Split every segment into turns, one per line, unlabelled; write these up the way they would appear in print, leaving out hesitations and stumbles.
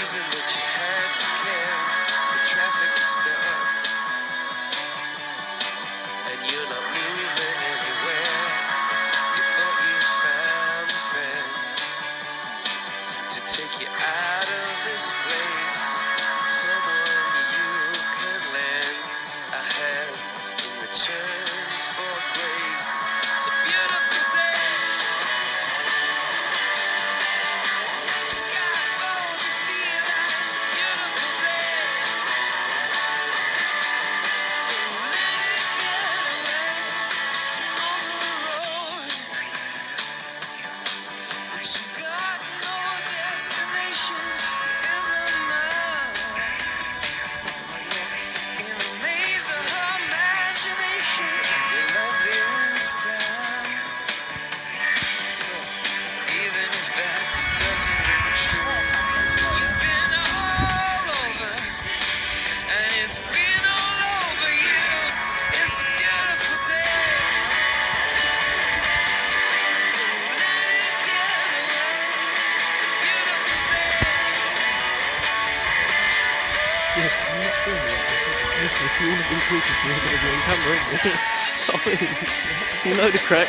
reason that you had to care, the traffic is stuck, and you're not moving anywhere. You thought you found a friend to take you out of this place, someone you can lend a hand in return for grace. It's a beautiful day. Sky falls, you feel like it's a beautiful day. Don't let it get away on the road, but you've got no destination in the night. In the maze of her imagination, your love is down. Even if that doesn't ring true, you've been all over, and it's been all over you. It's a beautiful day. Don't let it get away. It's a beautiful day.
Yes, I'm not filming it. Listen, if you want to be talking to me, I'm going to be on camera, isn't it? Sorry. You know the crack.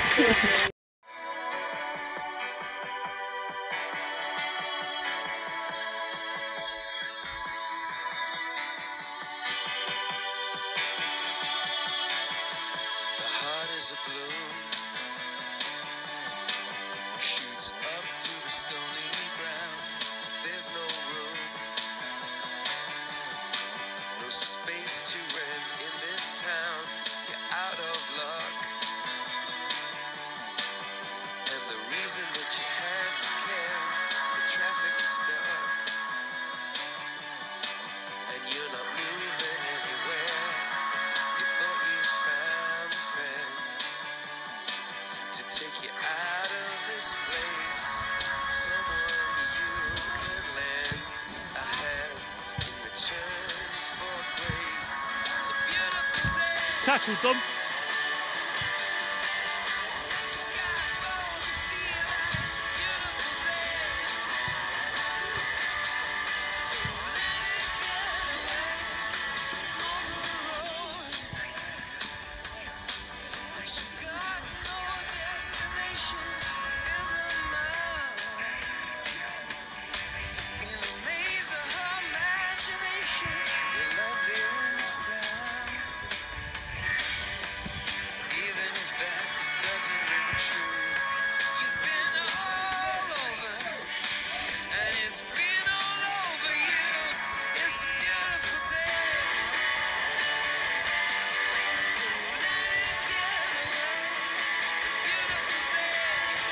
The heart is a bloom, shoots up through the stony ground. There's no room, no space to rent in this town. You're out of luck, and the reason that you had to care, the traffic is stuck, and you're not moving anywhere. You thought you found a friend to take you out of this place, someone you can lend a hand in return for grace. It's a beautiful day.
Tackle, Dom.
Sky falls, you feel like it's a beautiful day. Don't let it get away on the road, but you've got no destination in the night. In the maze of her imagination, your love is down. Even if that doesn't ring true, you've been all over, and it's been all over you. It's a beautiful day. Don't let it get away. It's a beautiful day.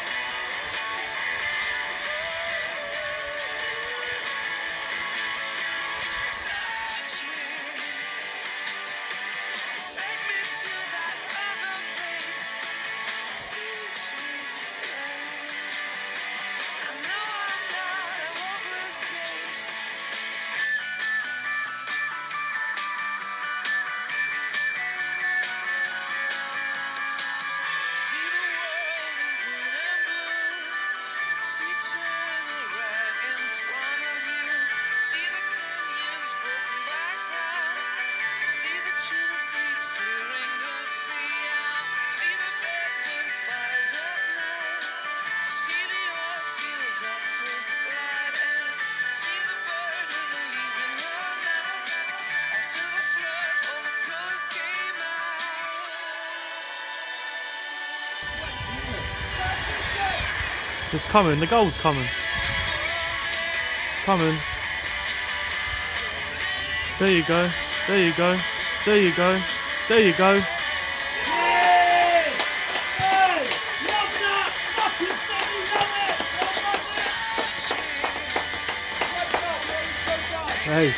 Touch me, take me to that other place. Teach me, I know I'm not a hopeless case. See the world in green and blue. See China right in front of you. See the canyons broken by cloud. See the tuna fleets clearing the sea out. See the bedroom fires at night. See the oil fields at first light. And see the bird with a leaf in her mouth. After the flood, all the colors came out.
It's coming, the goal's coming. Coming. There you go. There you go. There you go. There you go. Hey.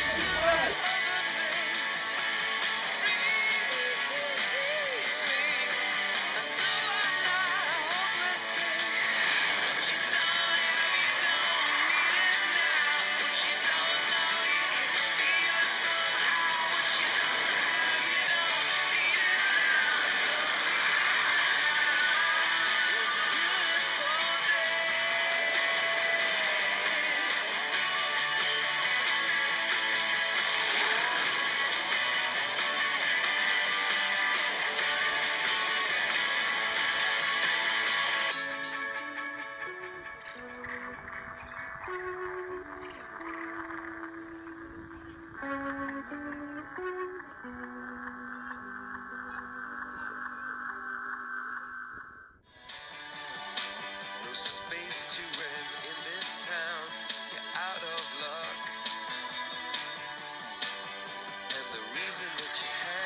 She heard